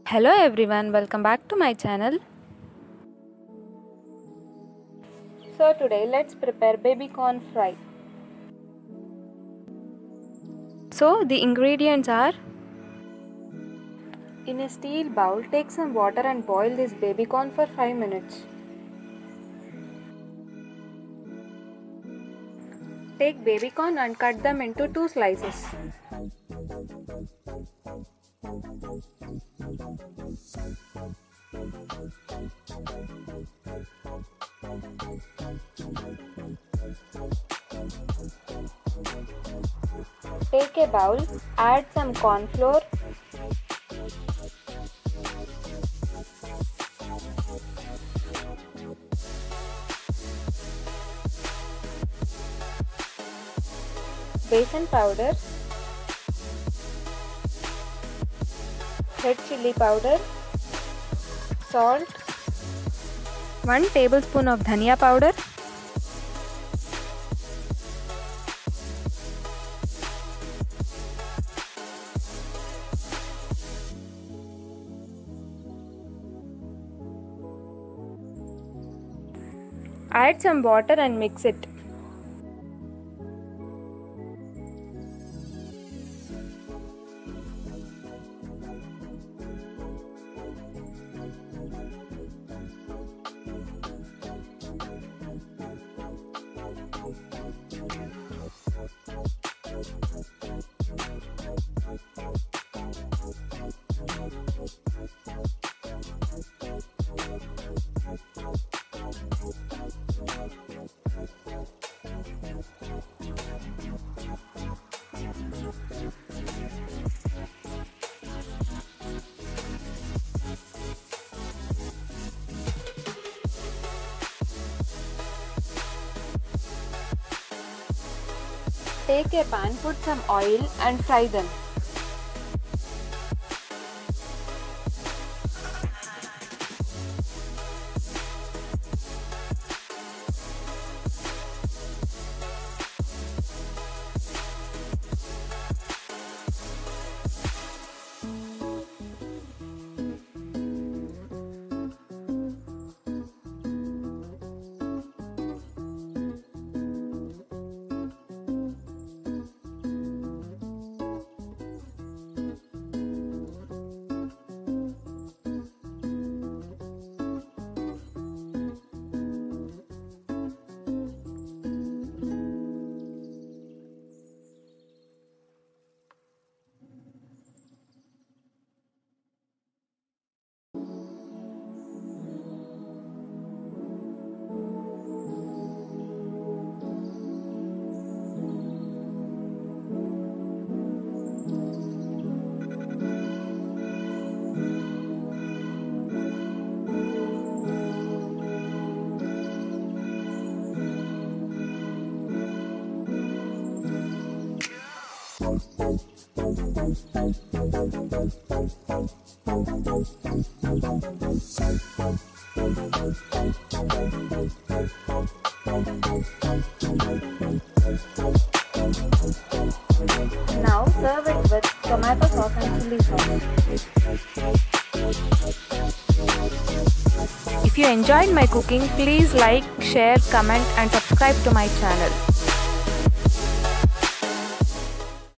Hello everyone, welcome back to my channel. So today let's prepare baby corn fry. So the ingredients are: in a steel bowl, take some water and boil this baby corn for 5 minutes. Take baby corn and cut them into 2 slices. Take a bowl, add some corn flour, besan powder, red chilli powder, salt, 1 tablespoon of dhania powder, add some water and mix it. Take a pan, put some oil and fry them. Now serve it with tomato sauce and chili sauce. If you enjoyed my cooking, please like, share, comment and subscribe to my channel.